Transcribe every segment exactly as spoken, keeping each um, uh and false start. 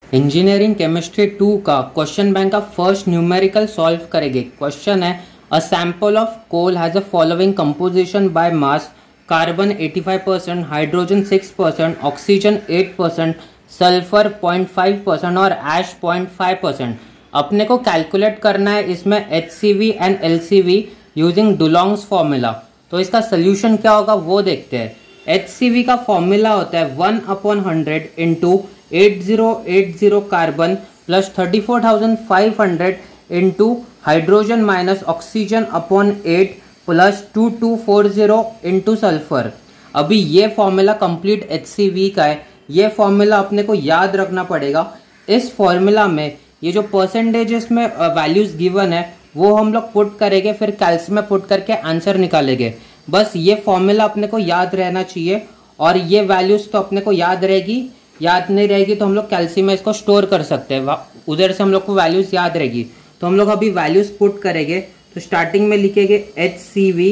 Engineering chemistry two का question bank का first numerical solve करेंगे। क्वेश्चन है a sample of coal has a following composition by mass carbon eighty-five percent, hydrogen six percent, oxygen eight percent, sulphur zero point five percent और ash zero point five percent. अपने को calculate करना है इसमें H C V and L C V using Dulong's formula. तो इसका solution क्या होगा वो देखते हैं। एच सी वी का फॉर्मूला होता है one upon hundred into eight zero eight zero carbon plus thirty four thousand five hundred into hydrogen minus oxygen upon eight plus two two four zero into sulphur. अभी ये formula complete H C V का है। ये formula अपने को याद रखना पड़ेगा। इस फॉर्मूला में ये जो परसेंटेजेस में वैल्यूज गिवन है वो हम लोग पुट करेंगे, फिर कैल्सी में पुट करके आंसर निकालेंगे। बस ये फॉर्मूला अपने को याद रहना चाहिए और ये वैल्यूज तो अपने को याद रहेगी। याद नहीं रहेगी तो हम लोग कैल्सी में इसको स्टोर कर सकते हैं, उधर से हम लोग को वैल्यूज याद रहेगी। तो हम लोग अभी वैल्यूज पुट करेंगे। तो स्टार्टिंग में लिखेंगे H C V.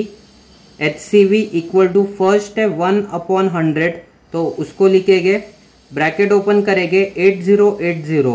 H C V equal to first है वन अपॉन हंड्रेड, तो उसको लिखेंगे, ब्रैकेट ओपन करेंगे eight zero eight zero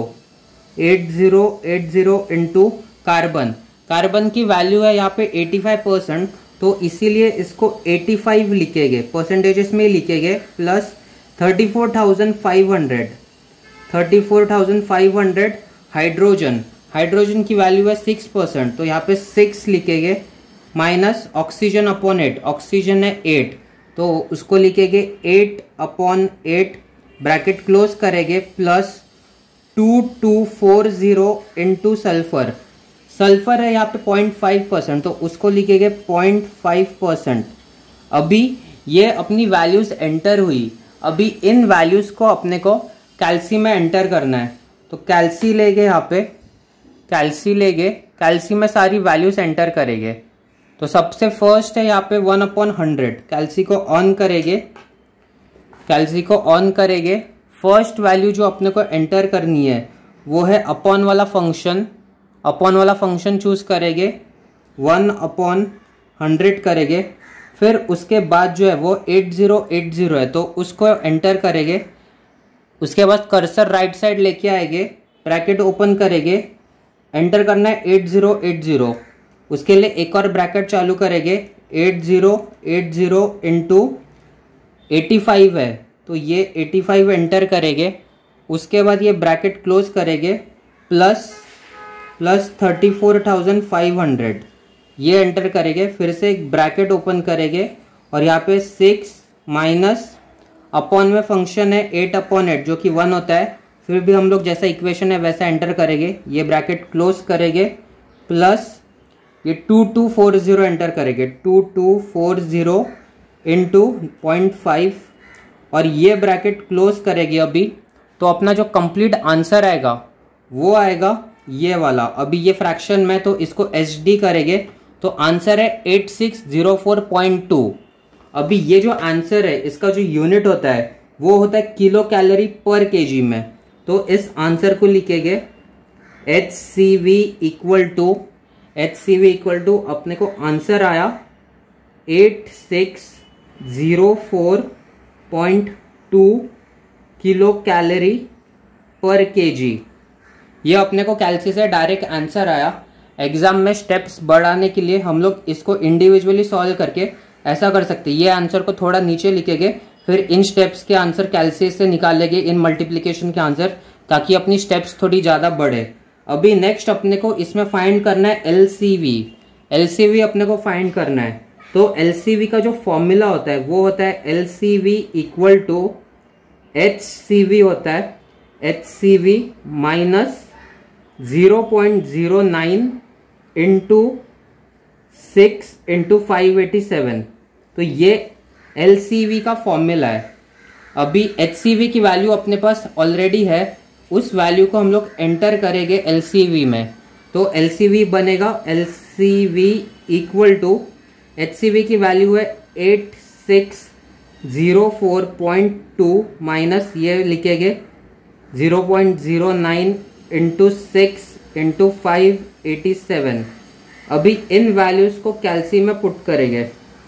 eight zero eight zero into carbon. Carbon की वैल्यू है यहाँ पे eighty-five परसेंट, तो इसीलिए इसको eighty-five लिखेंगे, परसेंटेजेस में लिखेंगे, plus thirty four thousand five hundred thirty four thousand five hundred hydrogen. Hydrogen की वैल्यू है सिक्स परसेंट, तो यहाँ पे सिक्स लिखेंगे, minus oxygen upon eight, oxygen है एट, तो उसको लिखेंगे eight upon eight, bracket close करेंगे, plus two two four zero into sulphur. Sulphur है यहाँ पे पॉइंट फाइव परसेंट, तो उसको लिखेंगे पॉइंट फाइव परसेंट। अभी ये अपनी वैल्यूज एंटर हुई। अभी इन वैल्यूज को अपने को कैल्सी में एंटर करना है। तो कैल्सी लेंगे, यहाँ पे कैल्सी लेंगे, कैल्सी में सारी वैल्यूज एंटर करेंगे। तो सबसे फर्स्ट है यहाँ पे वन अपॉन हंड्रेड, कैल्सी को ऑन करेंगे, कैल्सी को ऑन करेंगे। फर्स्ट वैल्यू जो अपने को एंटर करनी है वो है अपॉन वाला फंक्शन। अपॉन वाला फंक्शन चूज करेंगे, वन अपॉन हंड्रेड करेंगे। फिर उसके बाद जो है वो एट जीरो एट जीरो है, तो उसको एंटर करेंगे। उसके बाद कर्सर राइट साइड लेके आएंगे, ब्रैकेट ओपन करेंगे, एंटर करना है एट जीरो एट जीरो। उसके लिए एक और ब्रैकेट चालू करेंगे, eight zero eight zero into eighty five है, तो ये एटी फाइव एंटर करेंगे। उसके बाद ये ब्रैकेट क्लोज करेंगे, plus plus thirty four thousand five hundred ये एंटर करेंगे। फिर से एक ब्रैकेट ओपन करेंगे और यहाँ पे सिक्स माइनस अपॉन में फंक्शन है एट अपॉन एट जो कि वन होता है। फिर भी हम लोग जैसा इक्वेशन है वैसा एंटर करेंगे, ये ब्रैकेट क्लोज करेंगे, प्लस ये two two four zero enter करेंगे, two two four zero into point five और ये ब्रैकेट क्लोज करेंगे। अभी तो अपना जो कंप्लीट आंसर आएगा वो आएगा ये वाला। अभी ये फ्रैक्शन में तो इसको एच डी करेंगे, तो आंसर है eight six zero four point two. अभी ये जो आंसर है इसका जो यूनिट होता है वो होता है किलो कैलोरी पर केजी में। तो इस आंसर को लिखेंगे H C V equal to H C V equal to अपने को आंसर आया eight six zero four point two kilo calorie per KG. ये अपने को कैल्सी से डायरेक्ट आंसर आया। एग्जाम में स्टेप्स बढ़ाने के लिए हम लोग इसको इंडिविजुअली सॉल्व करके ऐसा कर सकते हैं, ये आंसर को थोड़ा नीचे लिखेंगे, फिर इन स्टेप्स के आंसर कैल्सी से निकालेंगे, इन मल्टीप्लिकेशन के आंसर, ताकि अपनी स्टेप्स थोड़ी ज़्यादा बढ़े। अभी नेक्स्ट अपने को इसमें फाइंड करना है L C V. L C V अपने को फाइंड करना है। तो एल सी वी का जो फॉर्मूला होता है वो होता है L C V equal to H C V होता है H C V minus zero point zero nine into six into five eighty seven. तो ये एल सी वी का फॉर्मूला है। अभी एच सी वी की वैल्यू अपने पास ऑलरेडी है, उस वैल्यू को हम लोग एंटर करेंगे एल सी वी में। तो एल सी वी बनेगा L C V equal to H C V की वैल्यू है eight six zero four point two minus ये लिखेंगे zero point zero nine into six into five eighty seven. अभी इन values को कैल्सी में पुट करेंगे,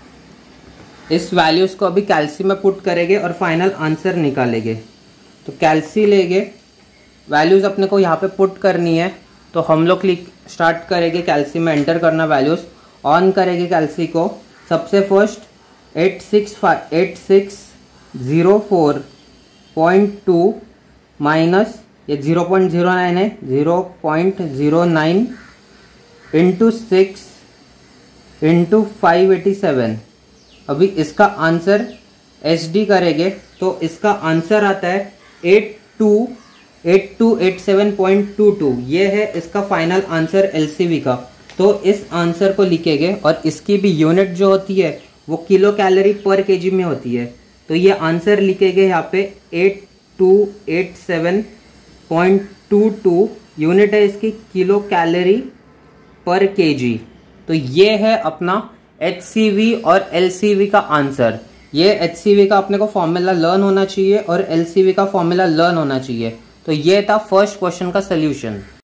इस वैल्यूज को अभी कैल्सी में पुट करेंगे और फाइनल आंसर निकालेंगे। तो कैल्सी लेंगे, वैल्यूज़ अपने को यहाँ पे पुट करनी है। तो हम लोग क्लिक स्टार्ट करेंगे कैल्सी में एंटर करना वैल्यूज़, ऑन करेंगे कैल्सी को। सबसे first eight six five eight six zero four point two minus ये ज़ीरो पॉइंट ज़ीरो नाइन है, zero point zero nine into six into five eighty seven. अभी इसका आंसर एच डी करेंगे तो इसका आंसर आता है eight two eight two eight seven point two two. ये है इसका final answer L C V का। तो इस आंसर को लिखेंगे और इसकी भी यूनिट जो होती है वो किलो कैलोरी पर केजी में होती है। तो ये आंसर लिखेंगे यहाँ पे eight two eight seven point two two, unit है इसकी किलो कैलोरी पर केजी। तो ये है अपना एच सी वी और एल सी वी का आंसर। ये एच सी वी का अपने को फॉर्मूला लर्न होना चाहिए और एल सी वी का फॉर्मूला लर्न होना चाहिए। तो ये था फर्स्ट क्वेश्चन का सोल्यूशन।